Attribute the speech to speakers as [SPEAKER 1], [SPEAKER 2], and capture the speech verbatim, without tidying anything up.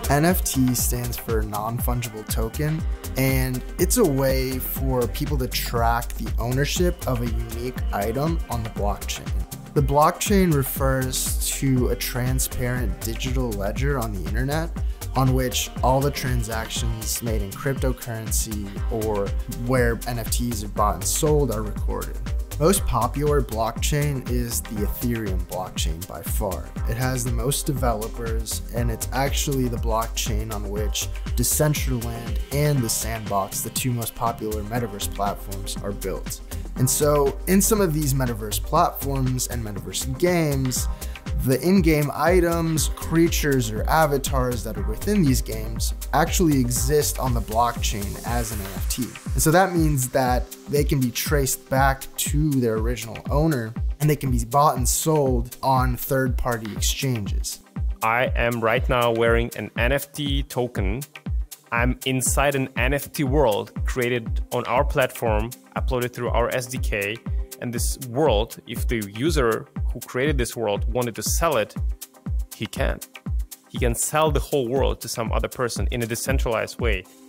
[SPEAKER 1] N F T stands for non-fungible token, and it's a way for people to track the ownership of a unique item on the blockchain. The blockchain refers to a transparent digital ledger on the internet on which all the transactions made in cryptocurrency or where N F Ts are bought and sold are recorded. Most popular blockchain is the Ethereum blockchain by far. It has the most developers, and it's actually the blockchain on which Decentraland and the Sandbox, the two most popular Metaverse platforms, are built. And so in some of these Metaverse platforms and Metaverse games, the in-game items, creatures, or avatars that are within these games actually exist on the blockchain as an N F T. And so that means that they can be traced back to their original owner, and they can be bought and sold on third-party exchanges.
[SPEAKER 2] I am right now wearing an N F T token. I'm inside an N F T world created on our platform, uploaded through our S D K. And this world, if the user who created this world wanted to sell it, he can. He can sell the whole world to some other person in a decentralized way.